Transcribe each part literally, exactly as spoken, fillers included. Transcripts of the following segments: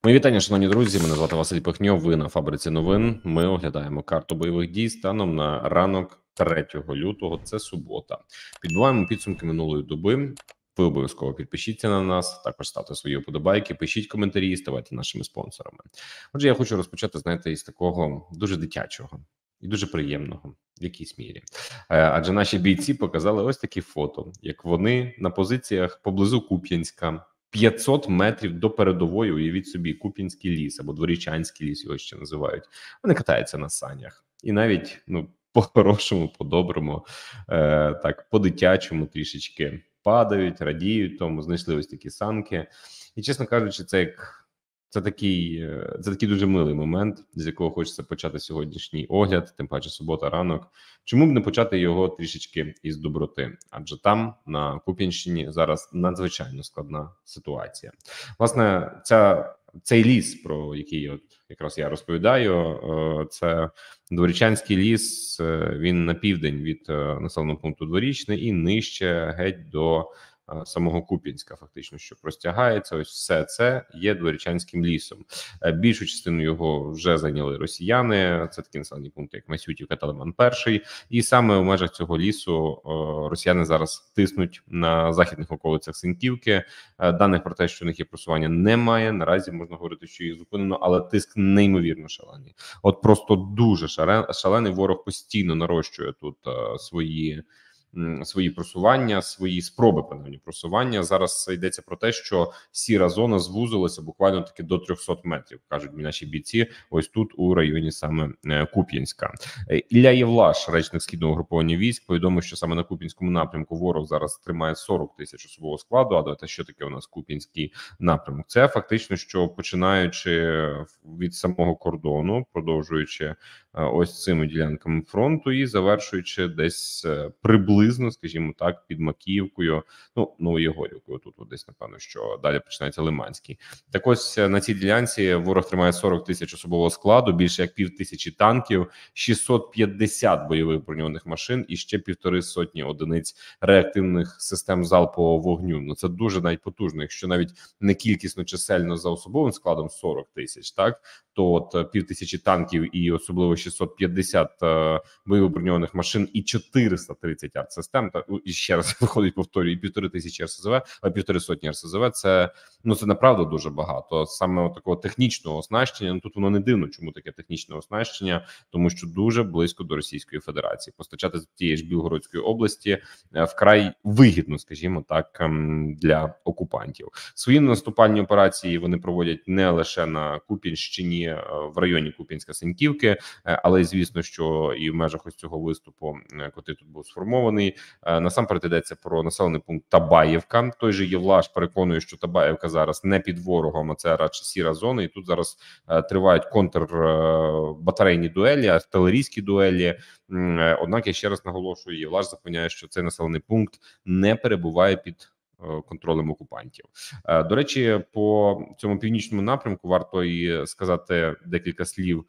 Мої вітання, шановні друзі. Мене звати Василь Пихньов. Ви на фабриці новин. Ми оглядаємо карту бойових дій станом на ранок третього лютого. Це субота. Підбиваємо підсумки минулої доби. Ви обов'язково підпишіться на нас, також ставте свої вподобайки, пишіть коментарі і ставайте нашими спонсорами. Отже, я хочу розпочати, знаєте, із такого дуже дитячого і дуже приємного в якійсь мірі. Адже наші бійці показали ось такі фото, як вони на позиціях поблизу Куп'янська, п'ятсот метрів до передової, уявіть собі, Куп'янський ліс або Дворічанський ліс, його ще називають. Вони катаються на санях. І навіть, ну, по-хорошому, по-доброму, е, так, по-дитячому трішечки падають, радіють тому, знайшли ось такі санки. І, чесно кажучи, це як... Це такий, це такий дуже милий момент, з якого хочеться почати сьогоднішній огляд, тим паче субота ранок. Чому б не почати його трішечки із доброти? Адже там, на Куп'янщині, зараз надзвичайно складна ситуація. Власне, ця, цей ліс, про який от якраз я розповідаю, це Дворічанський ліс, він на південь від населеного пункту Дворічне і нижче геть до самого Куп'янська, фактично, що простягається. Ось все це є Дворічанським лісом. Більшу частину його вже зайняли росіяни. Це такі населені пункти, як Масютівка та Лиман Перший. І саме у межах цього лісу росіяни зараз тиснуть на західних околицях Синьківки. Даних про те, що у них є просування, немає. Наразі можна говорити, що їх зупинено, але тиск неймовірно шалений. От просто дуже шалений. Ворог постійно нарощує тут свої свої просування, свої спроби, принаймні, просування. Зараз йдеться про те, що сіра зона звузилася буквально таки до трьохсот метрів, кажуть наші бійці, ось тут у районі саме Куп'янська. Ілля Євлаш, речник східного угруповання військ, повідомив, що саме на Куп'янському напрямку ворог зараз тримає сорок тисяч особового складу. А давайте, що таке у нас Куп'янський напрямок? Це фактично, що починаючи від самого кордону, продовжуючи ось цими ділянками фронту і завершуючи десь приблизно, скажімо так, під Макіївкою, ну, Новоєгорівкою, тут от десь, напевно, що далі починається Лиманський. Так ось на цій ділянці ворог тримає сорок тисяч особового складу, більше як пів тисячі танків, шістсот п'ятдесят бойових броньованих машин і ще півтори сотні одиниць реактивних систем залпового вогню. Ну, це дуже навіть потужно, якщо навіть не кількісно чисельно за особовим складом сорок тисяч, так, то от пів тисячі танків і особливо шістсот п'ятдесят е, бойових броньованих машин і чотириста тридцять артсистем, та ну, і ще раз виходить, повторюю, і півтори тисячі РСЗВ, а півтори сотні РСЗВ, це, ну, це направду дуже багато. Саме от такого технічного оснащення, ну, тут воно не дивно, чому таке технічне оснащення, тому що дуже близько до Російської Федерації. Постачати з тієї ж Білгородської області е, вкрай вигідно, скажімо так, ем, для окупантів. Свої наступальні операції вони проводять не лише на Куп'янщині, е, в районі Куп'янська-Синьківки, е, але, звісно, що і в межах ось цього виступу, е, котрий тут був сформований. Насамперед йдеться про населений пункт Табаївка. Той же Євлаш переконує, що Табаївка зараз не під ворогом, а це радше сіра зона. І тут зараз тривають контрбатарейні дуелі, артилерійські дуелі. Однак я ще раз наголошую, Євлаш запевняє, що цей населений пункт не перебуває під контролем окупантів. До речі, по цьому північному напрямку варто і сказати декілька слів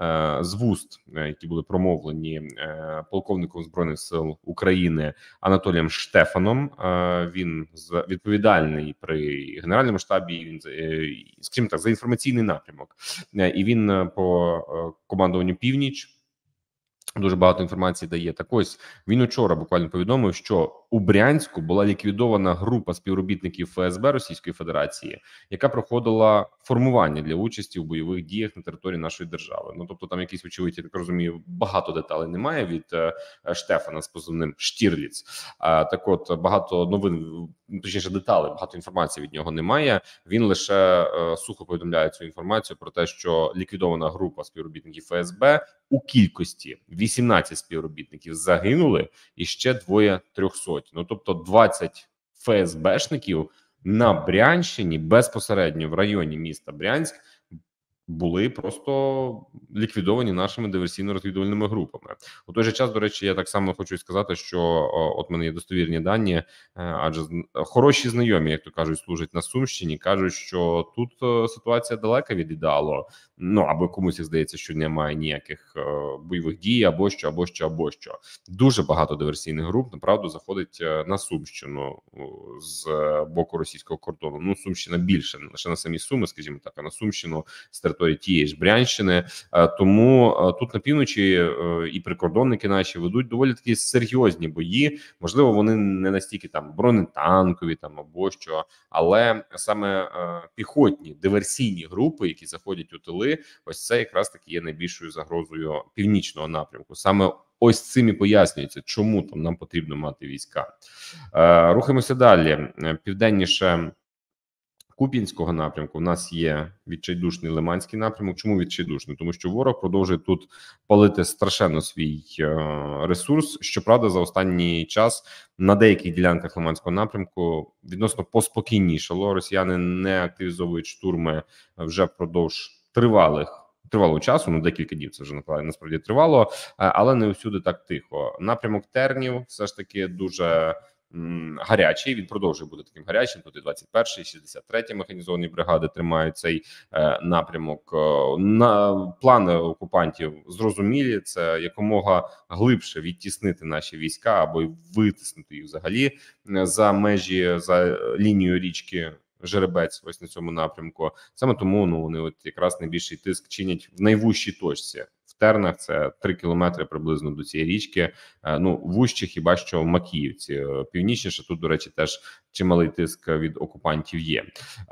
з вуст, які були промовлені полковником Збройних сил України Анатолієм Штефаном. Він відповідальний при Генеральному штабі, він, скажімо так, за інформаційний напрямок. І він по командуванню «Північ» дуже багато інформації дає. Так ось, він учора буквально повідомив, що у Брянську була ліквідована група співробітників ФСБ Російської Федерації, яка проходила формування для участі у бойових діях на території нашої держави. Ну, тобто там якісь, очевидь, я так розумію, багато деталей немає від е, Штефана з позивним Штірліц. А, так от, багато новин, точніше деталей, багато інформації від нього немає. Він лише е, сухо повідомляє цю інформацію про те, що ліквідована група співробітників ФСБ у кількості вісімнадцять співробітників загинули і ще двоє трьохсот. Ну, тобто двадцять ФСБшників на Брянщині безпосередньо в районі міста Брянськ були просто ліквідовані нашими диверсійно-розвідувальними групами. У той же час, до речі, я так само хочу сказати, що о, от в мене є достовірні дані, е, адже зн- хороші знайомі, як то кажуть, служать на Сумщині, кажуть, що тут е, ситуація далека від ідеалу. Ну або комусь здається, що немає ніяких е, бойових дій, або що, або що, або що. Дуже багато диверсійних груп направду заходить е, на Сумщину о, з е, боку російського кордону. Ну, Сумщина більше, не лише на самі Суми, скажімо так, а на Сумщину з території тієї ж Брянщини. Е, Тому е, тут на півночі е, і прикордонники наші ведуть доволі такі серйозні бої. Можливо, вони не настільки там бронетанкові, там або що, але саме е, піхотні диверсійні групи, які заходять у тили, ось це якраз таки є найбільшою загрозою північного напрямку. Саме ось цим і пояснюється, чому там нам потрібно мати війська. Е, Рухаємося далі. Е, Південніше Куп'янського напрямку в нас є відчайдушний Лиманський напрямок. Чому відчайдушний? Тому що ворог продовжує тут палити страшенно свій е, ресурс. Щоправда, за останній час на деяких ділянках Лиманського напрямку відносно поспокійнішало. Росіяни не активізовують штурми вже впродовж тривалих. Тривалого часу, ну декілька днів це вже насправді тривало, але не всюди так тихо. Напрямок Тернів все ж таки дуже м, гарячий. Він продовжує бути таким гарячим. Тут і двадцять перший, шістдесят третя механізовані бригади тримають цей е, напрямок. На плани окупантів зрозумілі. Це якомога глибше відтіснити наші війська або й витиснути їх взагалі за межі за лінією річки Жеребець, ось на цьому напрямку. Саме тому ну вони от якраз найбільший тиск чинять в найвужчій точці. В Тернах це три кілометри приблизно до цієї річки. Ну вужче хіба що в Макіївці. Північніше тут, до речі, теж чималий тиск від окупантів є.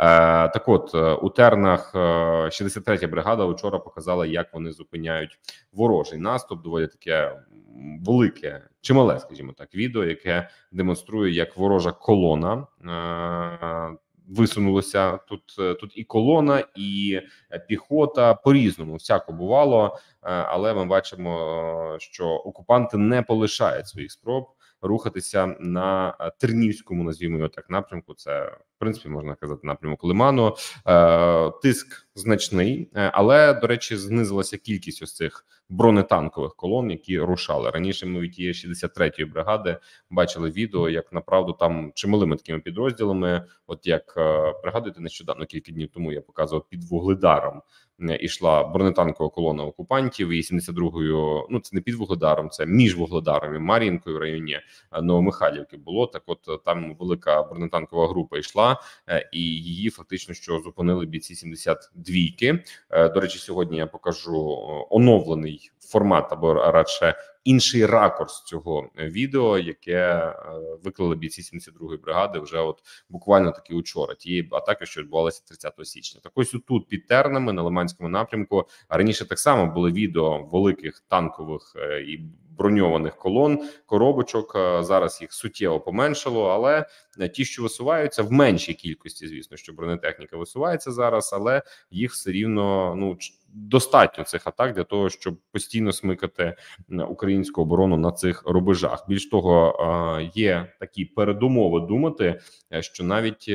Так от у Тернах шістдесят третя бригада вчора показала, як вони зупиняють ворожий наступ. Доволі таке велике, чимале, скажімо так, відео, яке демонструє, як ворожа колона висунулося тут. Тут і колона, і піхота по-різному всяко бувало, але ми бачимо, що окупанти не полишають своїх спроб рухатися на Тернівському, назвімо його так, напрямку. Це в принципі можна казати напрямок Лиману. Тиск значний, але до речі, знизилася кількість ось цих бронетанкових колон, які рушали раніше. Ми від тієї шістдесят третьої бригади бачили відео, як направду там чималими такими підрозділами. От як пригадуєте, нещодавно кілька днів тому я показував під Вугледаром ішла бронетанкова колона окупантів, і сімдесят другою, ну це не під Вугледаром, це між Вугледаром і Мар'їнкою в районі Новомихайлівки було. Так от там велика бронетанкова група йшла, і її фактично що зупинили бійці сімдесят двійки. До речі, сьогодні я покажу оновлений формат або радше інший ракурс цього відео, яке виклали бійці сімдесят другої бригади вже от буквально таки учора, тієї атаки, що відбувалася тридцятого січня. Так ось тут під Тернами на Лиманському напрямку, а раніше так само були відео великих танкових і броньованих колон, коробочок. Зараз їх суттєво поменшало, але ті, що висуваються в меншій кількості, звісно, що бронетехніка висувається зараз, але їх все рівно ну достатньо цих атак для того, щоб постійно смикати українську оборону на цих рубежах. Більш того, є такі передумови думати, що навіть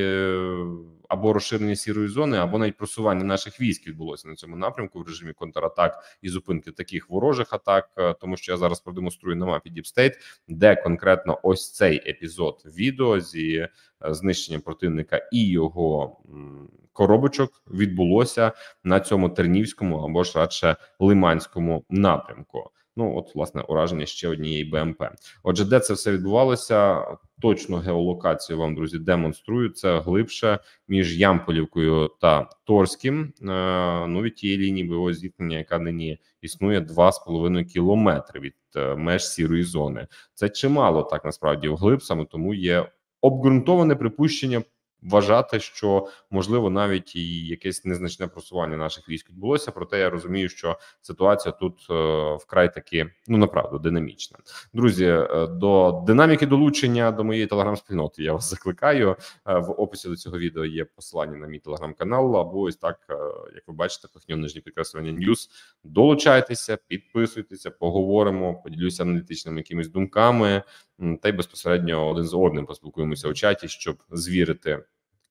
або розширення сірої зони, або навіть просування наших військ відбулося на цьому напрямку в режимі контратак і зупинки таких ворожих атак. Тому що я зараз продемонструю на мапі Deep State, де конкретно ось цей епізод відео зі знищенням противника і його коробочок відбулося на цьому Тернівському або ж радше Лиманському напрямку. Ну от власне ураження ще однієї БМП. Отже, де це все відбувалося? Точно геолокацію вам, друзі, демонструю. Це глибше між Ямполівкою та Торським. Ну від тієї лінії бойового зіткнення, яка нині існує два з половиною кілометри від меж сірої зони. Це чимало так насправді вглиб, саме тому є обґрунтоване припущення вважати, що можливо навіть і якесь незначне просування наших військ відбулося. Проте я розумію, що ситуація тут е, вкрай таки ну направду динамічна. Друзі, е, до динаміки долучення до моєї телеграм-спільноти я вас закликаю. Е, в описі до цього відео є посилання на мій телеграм-канал. Або ось так, е, як ви бачите, пихньо нижнє підкреслення Ньюс. Долучайтеся, підписуйтеся, поговоримо, поділюся аналітичними якимись думками. Та й безпосередньо один з одним поспілкуємося у чаті, щоб звірити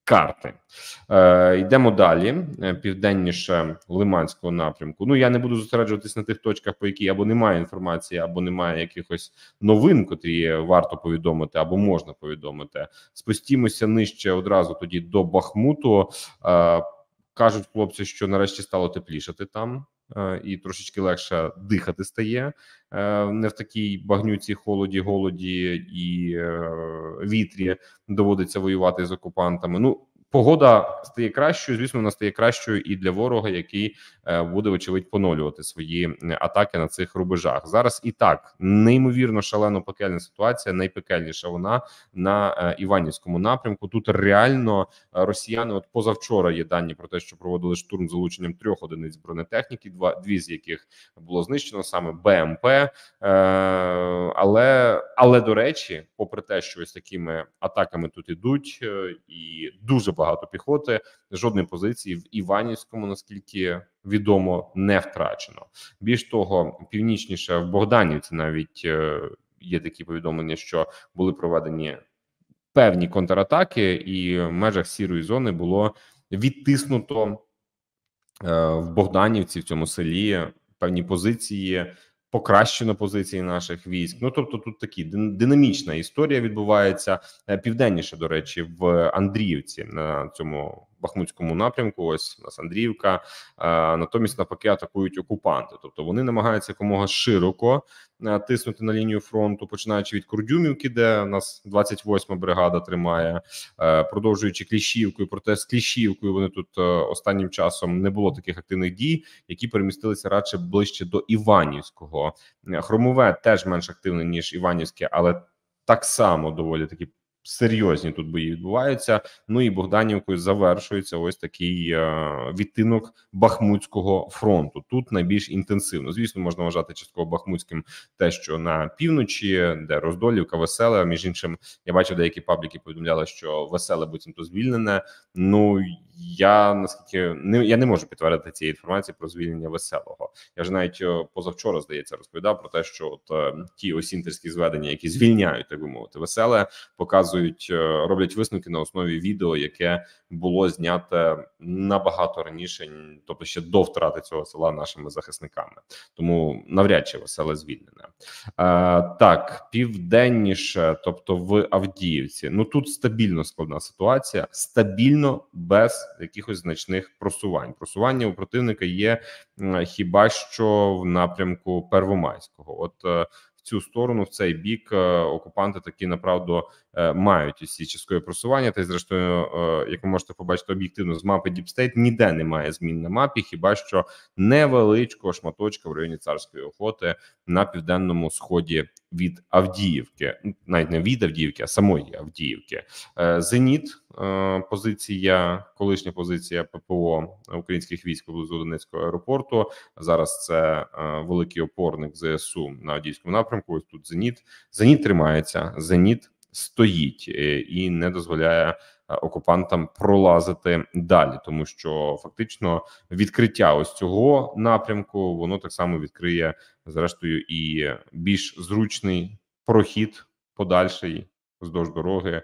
карти. Е, Йдемо далі, південніше Лиманського напрямку. Ну, я не буду зосереджуватись на тих точках, по якій або немає інформації, або немає якихось новин, котрі варто повідомити, або можна повідомити. Спустімося нижче одразу тоді до Бахмуту. Е, кажуть хлопці, що нарешті стало теплішати там. І трошечки легше дихати стає, не в такій багнюці, холоді, голоді і вітрі доводиться воювати з окупантами. Ну, погода стає кращою, звісно, вона стає кращою і для ворога, який буде, вочевидь, поновлювати свої атаки на цих рубежах. Зараз і так неймовірно шалено пекельна ситуація, найпекельніша вона на Іванівському напрямку. Тут реально росіяни, от позавчора є дані про те, що проводили штурм з залученням трьох одиниць бронетехніки, два, дві з яких було знищено, саме БМП. Е, але, але, до речі, попри те, що ось такими атаками тут ідуть, і дуже багато піхоти, жодної позиції в Іванівському, наскільки відомо, не втрачено. Більш того, північніше в Богданівці навіть е, є такі повідомлення, що були проведені певні контратаки, і в межах сірої зони було відтиснуто е, в Богданівці, в цьому селі, певні позиції, покращено позиції наших військ. Ну, тобто тут такі динамічна історія відбувається. Південніше, до речі, в Андріївці, на цьому Бахмутському напрямку, ось у нас Андріївка, а, натомість навпаки атакують окупанти. Тобто вони намагаються якомога широко а, тиснути на лінію фронту, починаючи від Курдюмівки, де у нас двадцять восьма бригада тримає, а, продовжуючи Кліщівкою. Проте з Кліщівкою вони тут а, останнім часом не було таких активних дій, які перемістилися радше ближче до Іванівського. Хромове теж менш активне, ніж Іванівське, але так само доволі таки серйозні тут бої відбуваються. Ну і Богданівкою завершується ось такий е, відтинок Бахмутського фронту. Тут найбільш інтенсивно. Звісно, можна вважати частково Бахмутським те, що на півночі, де Роздолівка, Веселе. Між іншим, я бачив, деякі пабліки повідомляли, що Веселе буцімто звільнене. Ну, я наскільки не я не можу підтвердити цієї інформації про звільнення Веселого. Я ж навіть позавчора, здається, розповідав про те, що от е, ті осінтерські зведення, які звільняють, так би мовити, Веселе, показують, е, роблять висновки на основі відео, яке було знято набагато раніше, тобто ще до втрати цього села нашими захисниками. Тому навряд чи Веселе звільнене. Е, так, південніше, тобто в Авдіївці. Ну тут стабільно складна ситуація, стабільно без якихось значних просувань. Просування у противника є хіба що в напрямку Первомайського. От в цю сторону, в цей бік, окупанти таки направду мають усі часткові просування. Та й зрештою, як ви можете побачити об'єктивно з мапи Deep State, ніде немає змін на мапі, хіба що невеличкого шматочка в районі Царської Охоти на південному сході від Авдіївки, навіть не від Авдіївки, а самої Авдіївки. Зеніт, позиція, колишня позиція ППО українських військ поблизу Донецького аеропорту. Зараз це великий опорник ЗСУ на Авдіївському напрямку. Ось тут Зеніт. Зеніт тримається, Зеніт стоїть і не дозволяє окупантам пролазити далі, тому що фактично відкриття ось цього напрямку, воно так само відкриє, зрештою, і більш зручний прохід подальший вздовж дороги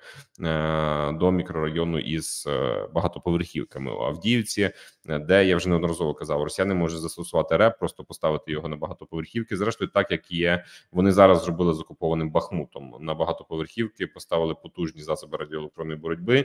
е, до мікрорайону із е, багатоповерхівками у Авдіївці, де я вже неодноразово казав, росіяни можуть застосувати РЕП, просто поставити його на багатоповерхівки. Зрештою, так як є, вони зараз зробили з окупованим Бахмутом. На багатоповерхівки поставили потужні засоби радіоелектронної боротьби.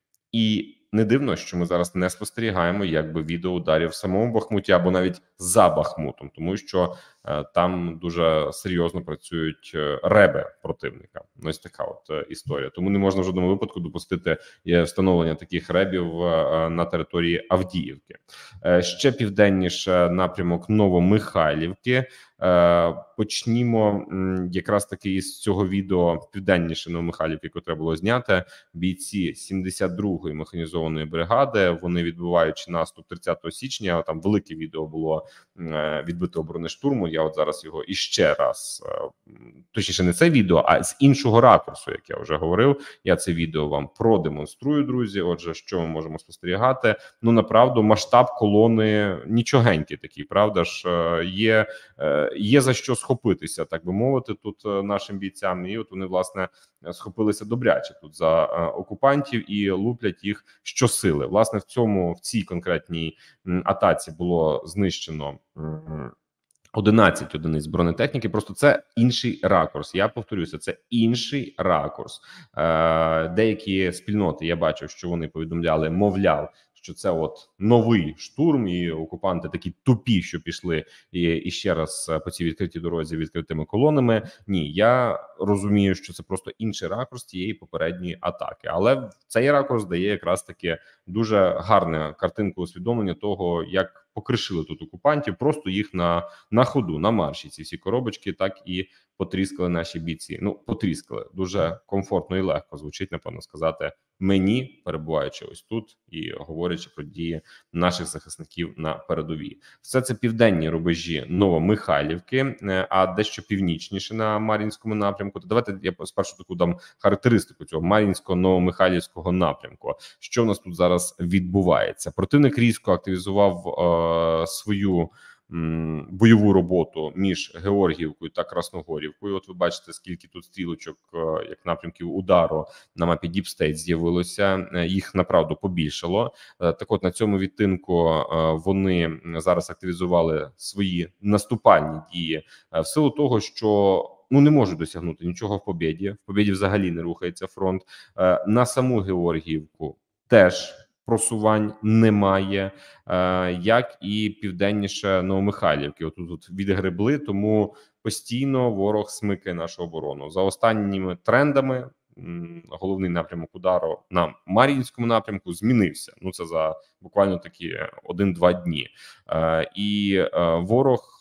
І не дивно, що ми зараз не спостерігаємо якби відеоударів в самому Бахмуті або навіть за Бахмутом, тому що е, там дуже серйозно працюють е, реби противника. Ось така от е, історія. Тому не можна в жодному випадку допустити е, встановлення таких ребів е, на території Авдіївки. Е, ще південніше напрямок Новомихайлівки. Е, почнімо м, якраз таки із цього відео південніше Новомихайлівки, яке було зняте. Бійці сімдесят другої механізованої бригади, вони відбуваючи наступ тридцятого січня, там велике відео було е, відбитого бронештурму, Я от зараз його іще раз, точніше, не це відео, а з іншого ракурсу, як я вже говорив. Я це відео вам продемонструю, друзі. Отже, що ми можемо спостерігати? Ну, направду, масштаб колони нічогенький такий, правда ж? Є, є за що схопитися, так би мовити, тут нашим бійцям. І от вони, власне, схопилися добряче тут за окупантів і луплять їх щосили. Власне, в цьому, в цій конкретній атаці було знищено одинадцять одиниць бронетехніки. Просто це інший ракурс. Я повторюся, це інший ракурс. Е, Деякі спільноти, я бачив, що вони повідомляли, мовляв, що це от новий штурм, і окупанти такі тупі, що пішли і, і ще раз по цій відкритій дорозі відкритими колонами. Ні, я розумію, що це просто інший ракурс тієї попередньої атаки. Але цей ракурс дає якраз таки дуже гарну картинку усвідомлення того, як покришили тут окупантів, просто їх на, на ходу, на марші. Ці всі коробочки так і потріскали наші бійці. Ну, потріскали. Дуже комфортно і легко звучить, напевно, сказати мені, перебуваючи ось тут і говорячи про дії наших захисників на передовій. Все це південні рубежі Новомихайлівки, а дещо північніше на Мар'їнському напрямку. То давайте я спершу таку дам характеристику цього Мар'їнського Новомихайлівського напрямку. Що в нас тут зараз відбувається? Противник різко активізував е, свою бойову роботу між Георгіївкою та Красногорівкою. От ви бачите, скільки тут стрілочок, як напрямків удару на мапі Deep State з'явилося. Їх, направду, побільшало. Так от, на цьому відтинку вони зараз активізували свої наступальні дії в силу того, що ну не можуть досягнути нічого в Побєді. В Побєді взагалі не рухається фронт. На саму Георгіївку теж просувань немає, як і південніше Новомихайлівки. Отут тут відгребли, тому постійно ворог смикає нашу оборону. За останніми трендами головний напрямок удару на Мар'їнському напрямку змінився. Ну це за буквально такі один-два дні. І ворог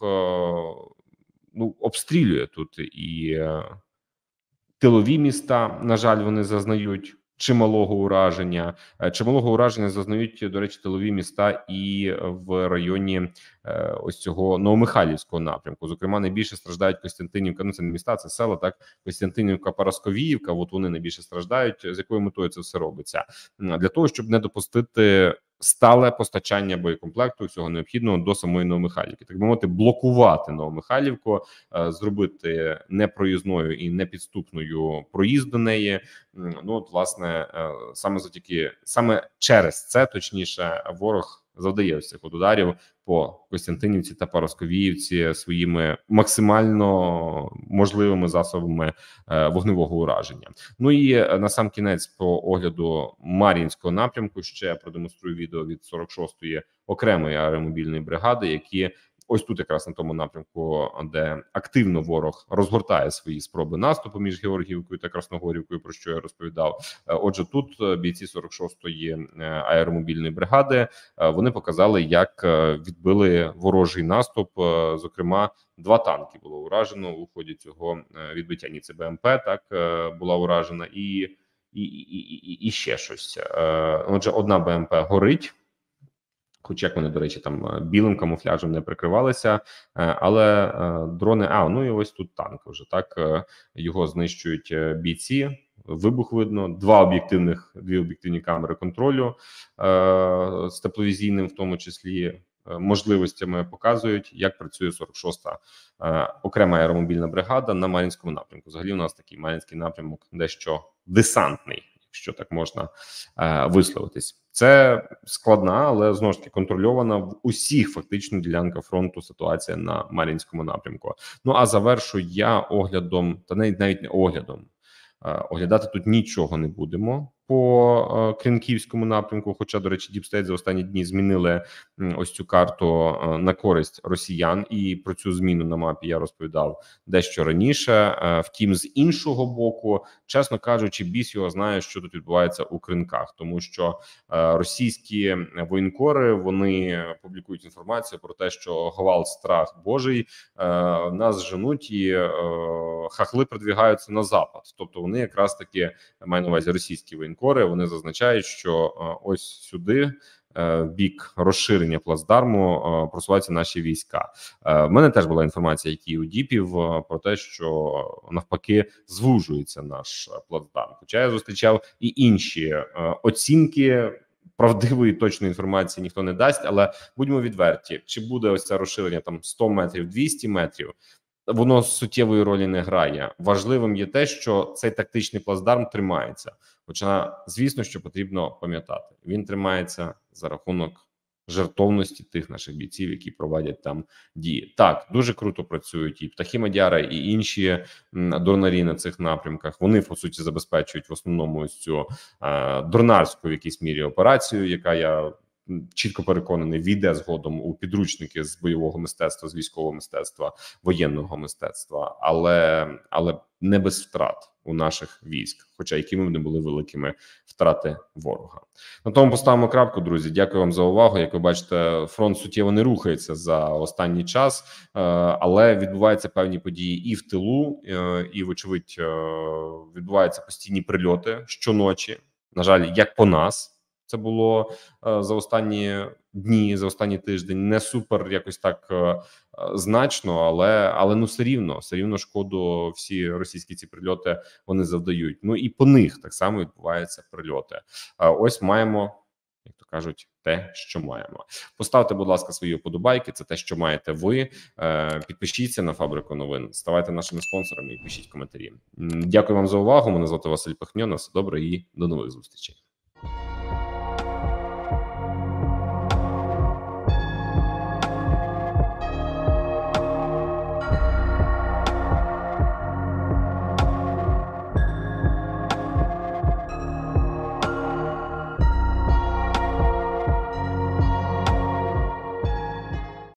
ну обстрілює тут і тилові міста, на жаль, вони зазнають чималого ураження. Чималого ураження зазнають, до речі, тилові міста і в районі е, ось цього Новомихайлівського напрямку. Зокрема, найбільше страждають Костянтинівка, ну це не міста, це села, так? Костянтинівка, Парасковіївка, от вони найбільше страждають. З якою метою це все робиться? Для того, щоб не допустити стале постачання боєкомплекту всього необхідного до самої Новомихайлівки, так би мовити, блокувати Новомихайлівку, зробити непроїзною і непідступною проїзд до неї. Ну от, власне, саме завдяки саме через це, точніше, ворог завдає ось цих от ударів по Костянтинівці та Парасковіївці своїми максимально можливими засобами е, вогневого ураження. Ну і на сам кінець по огляду Мар'їнського напрямку ще продемонструю відео від сорок шостої окремої аеромобільної бригади, які ось тут якраз на тому напрямку, де активно ворог розгортає свої спроби наступу між Георгіївкою та Красногорівкою, про що я розповідав. Отже, тут бійці сорок шостої аеромобільної бригади, вони показали, як відбили ворожий наступ. Зокрема, два танки було уражено у ході цього відбиття. Ні, це БМП так була уражена, і, і, і, і, і ще щось. Отже, одна БМП горить. Хоч як вони, до речі, там білим камуфляжем не прикривалися, але дрони, а, ну і ось тут танк вже, так, його знищують бійці, вибух видно, два об'єктивних, дві об'єктивні камери контролю з тепловізійним, в тому числі, можливостями показують, як працює сорок шоста окрема аеромобільна бригада на Мар'їнському напрямку. Взагалі у нас такий Мар'їнський напрямок дещо десантний, якщо так можна е, висловитись. Це складна, але знову ж таки контрольована в усіх фактично ділянках фронту ситуація на Мар'їнському напрямку. Ну а завершу я оглядом, та навіть навіть не оглядом. Е, оглядати тут нічого не будемо по е, Крінківському напрямку. Хоча, до речі, Deep State за останні дні змінили м, ось цю карту е, на користь росіян, і про цю зміну на мапі я розповідав дещо раніше. Е, втім, з іншого боку, чесно кажучи, біс його знає, що тут відбувається у Кринках, тому що е, російські воєнкори, вони публікують інформацію про те, що гвалт, страх божий, е, нас женуть і е, хахли продвігаються на запад. Тобто вони якраз таки, маю на увазі російські воєнкори, вони зазначають, що ось сюди в бік розширення плацдарму просуваються наші війська. В мене теж була інформація, які у діпів про те, що навпаки звужується наш плацдарм. Хоча я зустрічав і інші оцінки. Правдивої точної інформації ніхто не дасть, але будьмо відверті, чи буде ось це розширення там сто метрів, двісті метрів, воно суттєвої ролі не грає. Важливим є те, що цей тактичний плацдарм тримається. Хоча, звісно, що потрібно пам'ятати, він тримається за рахунок жертовності тих наших бійців, які проводять там дії. Так, дуже круто працюють і птахи Мадяра, і інші дронарі на цих напрямках. Вони, по суті, забезпечують в основному ось цю е, дронарську в якійсь мірі операцію, яка, я чітко переконаний, війде згодом у підручники з бойового мистецтва, з військового мистецтва, воєнного мистецтва, але, але не без втрат у наших військ, хоча якими б не були великими втрати ворога. На тому поставимо крапку, друзі. Дякую вам за увагу. Як ви бачите, фронт суттєво не рухається за останній час, але відбуваються певні події і в тилу, і, вочевидь, відбуваються постійні прильоти щоночі. На жаль, як по нас. Це було е, за останні дні, за останній тиждень не супер якось так е, значно, але але ну все рівно, все рівно шкоду всі російські ці прильоти вони завдають. Ну і по них так само відбуваються прильоти. Е, ось маємо, як то кажуть, те, що маємо. Поставте, будь ласка, свої вподобайки. Це те, що маєте ви. Е, підпишіться на Фабрику новин, ставайте нашими спонсорами і пишіть коментарі. Дякую вам за увагу. Мене звати Василь Пихньо. На все добре і до нових зустрічей.